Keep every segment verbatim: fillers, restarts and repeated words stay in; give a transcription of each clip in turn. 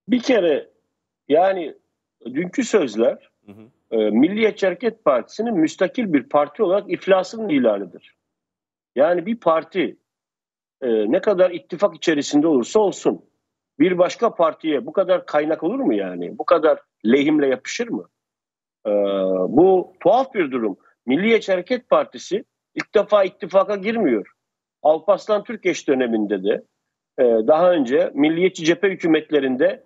Bir kere yani dünkü sözler hı hı. E, Milliyetçi Hareket Partisi'nin müstakil bir parti olarak iflasının ilanıdır. Yani bir parti e, ne kadar ittifak içerisinde olursa olsun bir başka partiye bu kadar kaynak olur mu yani? Bu kadar lehimle yapışır mı? E, bu tuhaf bir durum. Milliyetçi Hareket Partisi ilk defa ittifaka girmiyor. Alparslan Türkeş döneminde de e, daha önce milliyetçi cephe hükümetlerinde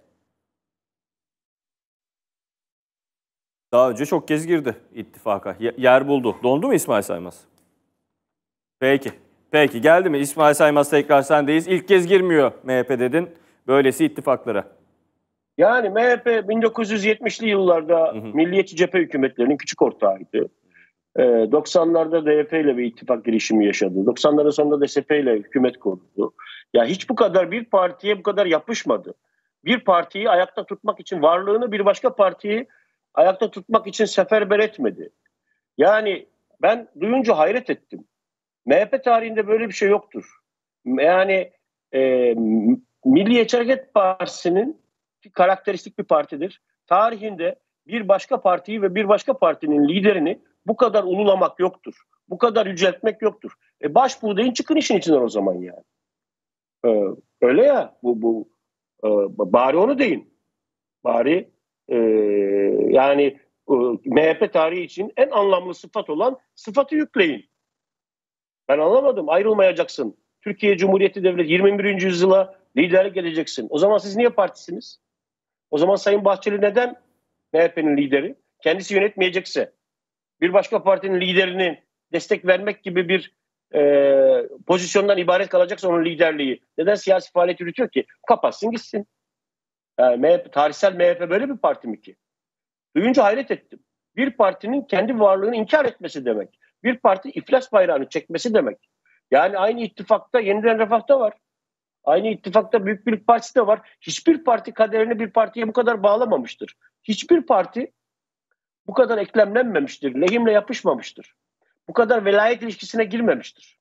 daha önce çok kez girdi ittifaka. Yer buldu. Dondu mu İsmail Saymaz? Peki. Peki geldi mi? İsmail Saymaz tekrar sendeyiz. İlk kez girmiyor M H P dedin. Böylesi ittifaklara. Yani M H P bin dokuz yüz yetmişli yıllarda hı hı. milliyetçi cephe hükümetlerinin küçük ortağıydı. Ee, doksanlarda D Y P ile bir ittifak girişimi yaşadı. doksanların sonunda D S P ile hükümet kurdu. Ya hiç bu kadar bir partiye bu kadar yapışmadı. Bir partiyi ayakta tutmak için varlığını bir başka partiyi ayakta tutmak için seferber etmedi. Yani ben duyunca hayret ettim. M H P tarihinde böyle bir şey yoktur. Yani e, Milliyetçi Hareket Partisi'nin karakteristik bir partidir. Tarihinde bir başka partiyi ve bir başka partinin liderini bu kadar ululamak yoktur. Bu kadar yüceltmek yoktur. E baş buğdayın çıkın işin içinden o zaman yani. Ee, öyle ya bu bu e, bari onu deyin. Bari e, yani e, M H P tarihi için en anlamlı sıfat olan sıfatı yükleyin. Ben anlamadım. Ayrılmayacaksın. Türkiye Cumhuriyeti Devleti yirmi birinci yüzyıla liderlik edeceksin. O zaman siz niye partisiniz? O zaman Sayın Bahçeli neden M H P'nin lideri? Kendisi yönetmeyecekse bir başka partinin liderini destek vermek gibi bir e, pozisyondan ibaret kalacaksa onun liderliği. Neden siyasi faaliyet yürütüyor ki? Kapatsın gitsin. Yani M H P, tarihsel M H P böyle bir parti mi ki? Duyunca hayret ettim. Bir partinin kendi varlığını inkar etmesi demek. Bir parti iflas bayrağını çekmesi demek. Yani aynı ittifakta Yeniden Refah'ta var. Aynı ittifakta Büyük Birlik Partisi de var. Hiçbir parti kaderini bir partiye bu kadar bağlamamıştır. Hiçbir parti bu kadar eklemlenmemiştir. Lehimle yapışmamıştır. Bu kadar velayet ilişkisine girmemiştir.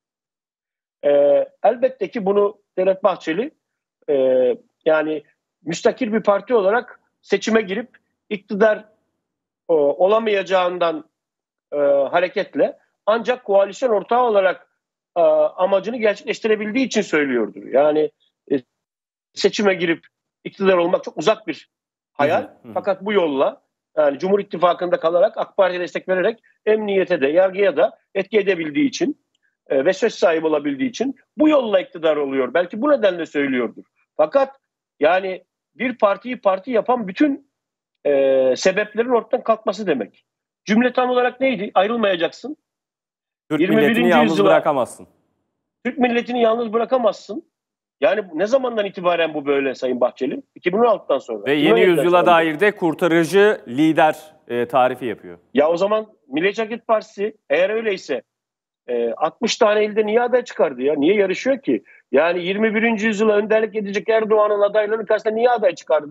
Ee, elbette ki bunu Devlet Bahçeli e, yani müstakil bir parti olarak seçime girip iktidar e, olamayacağından e, hareketle ancak koalisyon ortağı olarak e, amacını gerçekleştirebildiği için söylüyordur. Yani e, seçime girip iktidar olmak çok uzak bir hayal. Hı hı. Fakat bu yolla yani Cumhur İttifakı'nda kalarak AK Parti'ye destek vererek emniyete de yargıya da etki edebildiği için e, ve söz sahibi olabildiği için bu yolla iktidar oluyor. Belki bu nedenle söylüyordur. Fakat yani bir partiyi parti yapan bütün e, sebeplerin ortadan kalkması demek. Cümle tam olarak neydi? Ayrılmayacaksın. Türk milletini yalnız yüzyıla, bırakamazsın. Türk milletini yalnız bırakamazsın. Yani ne zamandan itibaren bu böyle Sayın Bahçeli? iki bin on altıdan sonra. Ve yeni yüzyıla dair de kurtarıcı lider e, tarifi yapıyor. Ya o zaman Milliyetçi Hareket Partisi eğer öyleyse e, altmış tane ilde niye aday çıkardı ya? Niye yarışıyor ki? Yani yirmi birinci yüzyıla önderlik edecek Erdoğan'ın adaylarının karşısında niye aday çıkardı?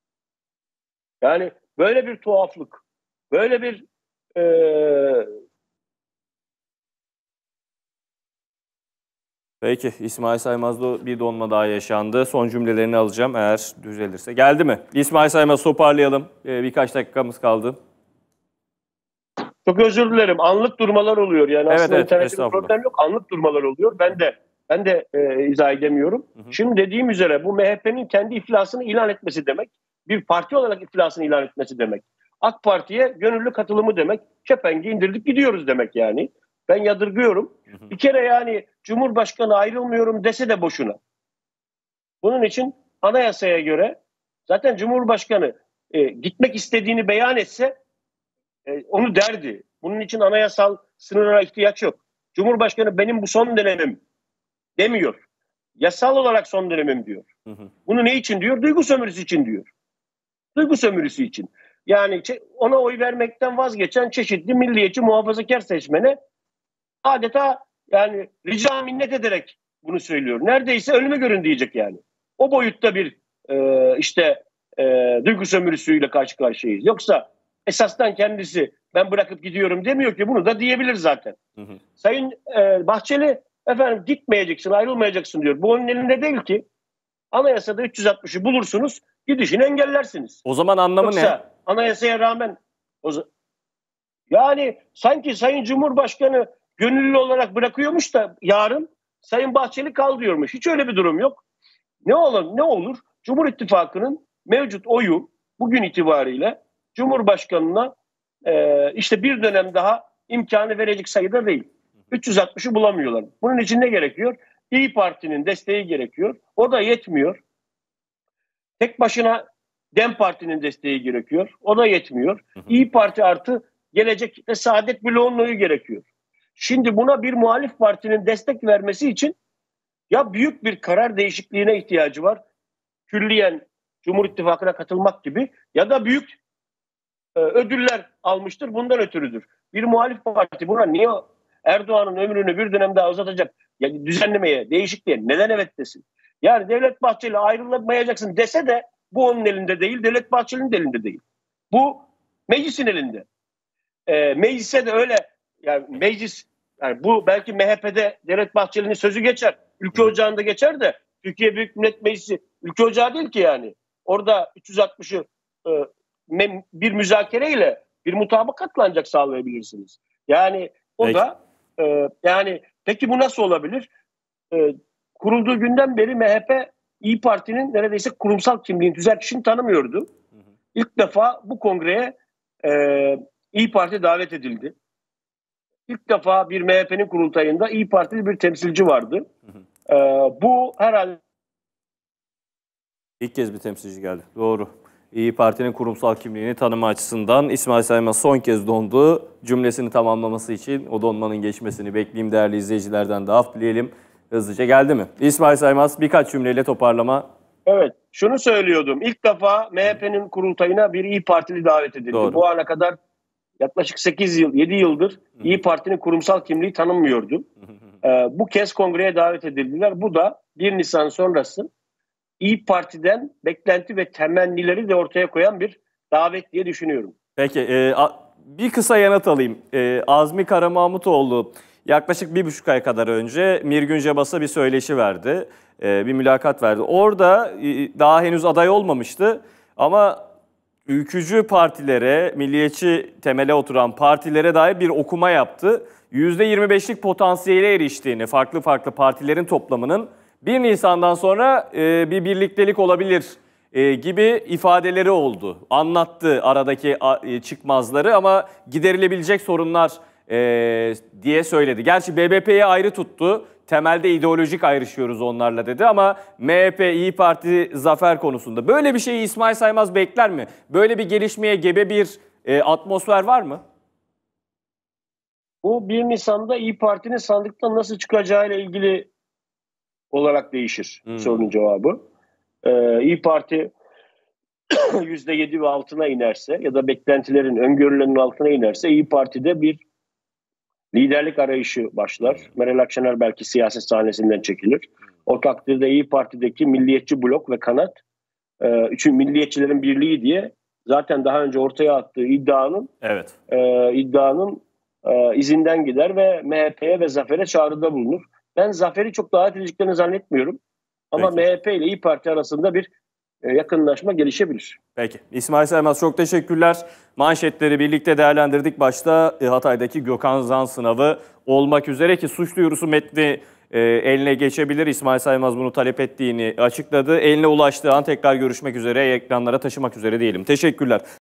Yani böyle bir tuhaflık, böyle bir e, Peki, İsmail Saymaz'da bir donma daha yaşandı. Son cümlelerini alacağım eğer düzelirse. Geldi mi? İsmail Saymaz toparlayalım. Ee, birkaç dakikamız kaldı. Çok özür dilerim. Anlık durmalar oluyor. Yani evet, aslında evet, internette bir problem yok. Anlık durmalar oluyor. Ben de ben de e, izah edemiyorum. Hı hı. Şimdi dediğim üzere bu M H P'nin kendi iflasını ilan etmesi demek. Bir parti olarak iflasını ilan etmesi demek. AK Parti'ye gönüllü katılımı demek. Kepengi indirdik gidiyoruz demek yani. Ben yadırgıyorum. Hı hı. Bir kere yani Cumhurbaşkanı ayrılmıyorum dese de boşuna. Bunun için anayasaya göre zaten Cumhurbaşkanı e, gitmek istediğini beyan etse e, onu derdi. Bunun için anayasal sınırlara ihtiyaç yok. Cumhurbaşkanı benim bu son dönemim demiyor. Yasal olarak son dönemim diyor. Hı hı. Bunu ne için diyor? Duygu sömürüsü için diyor. Duygu sömürüsü için. Yani ona oy vermekten vazgeçen çeşitli milliyetçi muhafazakar seçmene adeta yani rica minnet ederek bunu söylüyor. Neredeyse ölüme görün diyecek yani. O boyutta bir e, işte e, duygu sömürüsüyle karşı karşıyayız. Yoksa esasdan kendisi ben bırakıp gidiyorum demiyor ki, bunu da diyebilir zaten. Hı hı. Sayın e, Bahçeli efendim gitmeyeceksin, ayrılmayacaksın diyor. Bu onun elinde değil ki. Anayasada üç yüz altmışı bulursunuz, gidişini engellersiniz. O zaman anlamı Yoksa, ne? Anayasaya rağmen o yani sanki Sayın Cumhurbaşkanı gönüllü olarak bırakıyormuş da yarın Sayın Bahçeli kal diyormuş. Hiç öyle bir durum yok. Ne olur ne olur? Cumhur İttifakı'nın mevcut oyu bugün itibariyle Cumhurbaşkanı'na e, işte bir dönem daha imkanı verecek sayıda değil. üç yüz altmışı bulamıyorlar. Bunun için ne gerekiyor? İYİ Parti'nin desteği gerekiyor. O da yetmiyor. Tek başına DEM Parti'nin desteği gerekiyor. O da yetmiyor. İYİ Parti artı Gelecek ve Saadet bloğunun oyu gerekiyor. Şimdi buna bir muhalif partinin destek vermesi için ya büyük bir karar değişikliğine ihtiyacı var. Külliyen Cumhur İttifakı'na katılmak gibi, ya da büyük e, ödüller almıştır. Bundan ötürüdür. Bir muhalif parti buna niye Erdoğan'ın ömrünü bir dönem daha uzatacak, yani düzenlemeye, değişikliğe neden evet desin? Yani Devlet Bahçeli ayrılmayacaksın dese de bu onun elinde değil, Devlet Bahçeli'nin de elinde değil. Bu meclisin elinde. E, meclise de öyle, yani meclis, yani bu belki M H P'de Devlet Bahçeli'nin sözü geçer, ülke ocağında geçer de Türkiye Büyük Millet Meclisi ülke ocağı değil ki yani. Orada üç yüz altmışı e, bir müzakereyle, bir mutabakatla ancak sağlayabilirsiniz. Yani o Peki. da e, yani peki bu nasıl olabilir? E, kurulduğu günden beri M H P İYİ Parti'nin neredeyse kurumsal kimliğini, tüzel tanımıyordu. Hı hı. İlk defa bu kongreye e, İYİ Parti davet edildi. İlk defa bir M H P'nin kurultayında İYİ Partili bir temsilci vardı. Hı hı. E, bu herhalde İlk kez bir temsilci geldi. Doğru. İYİ Parti'nin kurumsal kimliğini tanıma açısından İsmail Saymaz son kez dondu. Cümlesini tamamlaması için o donmanın geçmesini bekleyeyim değerli izleyicilerden de af dileyelim. Hızlıca geldi mi? İsmail Saymaz birkaç cümleyle toparlama. Evet. Şunu söylüyordum. İlk defa M H P'nin kurultayına bir İYİ Partili davet edildi. Doğru. Bu ana kadar yaklaşık sekiz yıl, yedi yıldır İYİ Parti'nin kurumsal kimliği tanınmıyordu. ee, bu kez kongreye davet edildiler. Bu da bir Nisan sonrası İYİ Parti'den beklenti ve temennileri de ortaya koyan bir davet diye düşünüyorum. Peki e, bir kısa yanıt alayım. E, Azmi Karamahmutoğlu yaklaşık bir buçuk ay kadar önce Mirgün Cebas'a bir söyleşi verdi. E, bir mülakat verdi. Orada e, daha henüz aday olmamıştı ama ülkücü partilere, milliyetçi temele oturan partilere dair bir okuma yaptı. yüzde yirmi beşlik potansiyele eriştiğini, farklı farklı partilerin toplamının bir Nisan'dan sonra e, bir birliktelik olabilir e, gibi ifadeleri oldu. Anlattı aradaki e, çıkmazları ama giderilebilecek sorunlar e, diye söyledi. Gerçi B B P'yi ayrı tuttu. Temelde ideolojik ayrışıyoruz onlarla dedi ama M H P, İYİ Parti zafer konusunda. Böyle bir şeyi İsmail Saymaz bekler mi? Böyle bir gelişmeye gebe bir e, atmosfer var mı? Bu bir Nisan'da İYİ Parti'nin sandıktan nasıl çıkacağıyla ilgili olarak değişir hmm. sorunun cevabı. Ee, İYİ Parti yüzde yedi ve altına inerse ya da beklentilerin, öngörülerin altına inerse İYİ Parti'de bir liderlik arayışı başlar. Meral Akşener belki siyaset sahnesinden çekilir. O takdirde İYİ Parti'deki milliyetçi blok ve kanat, e, üçün milliyetçilerin birliği diye zaten daha önce ortaya attığı iddianın evet. e, iddianın e, izinden gider ve M H P'ye ve zafere çağrıda bulunur. Ben zaferi çok davet edeceklerini zannetmiyorum. Ama Peki. M H P ile İYİ Parti arasında bir e, yakınlaşma gelişebilir. Peki. İsmail Saymaz çok teşekkürler. Manşetleri birlikte değerlendirdik. Başta e, Hatay'daki Gökhan Zan sınavı olmak üzere ki suç duyurusu metni e, eline geçebilir. İsmail Saymaz bunu talep ettiğini açıkladı. Eline ulaştığı an tekrar görüşmek üzere, ekranlara taşımak üzere diyelim. Teşekkürler.